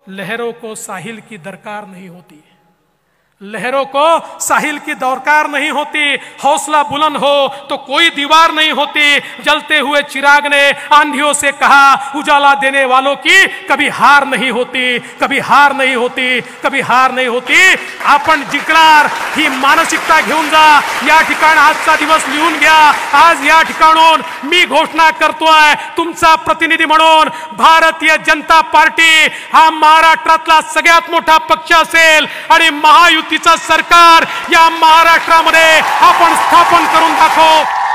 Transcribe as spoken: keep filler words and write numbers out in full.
लहरों को साहिल की दरकार नहीं होती, लहरों को साहिल की दरकार नहीं होती। हौसला बुलंद हो तो कोई दीवार नहीं होती। जलते हुए चिराग ने आंधियों से कहा, उजाला देने वालों की कभी हार नहीं होती, कभी हार नहीं होती, कभी हार नहीं होती। आपण जिंकणार ही मानसिकता घेऊन जा। या ठिकाणी आजचा दिवस लिहून घ्या। आज या ठिकाणून मी घोषणा करतोय तुमचा प्रतिनिधी म्हणून, भारतीय जनता पार्टी हा महाराष्ट्रातला सगळ्यात मोठा पक्ष असेल आणि महायुतीचं सरकार या महाराष्ट्रामध्ये आपण स्थापन करून दाखवू।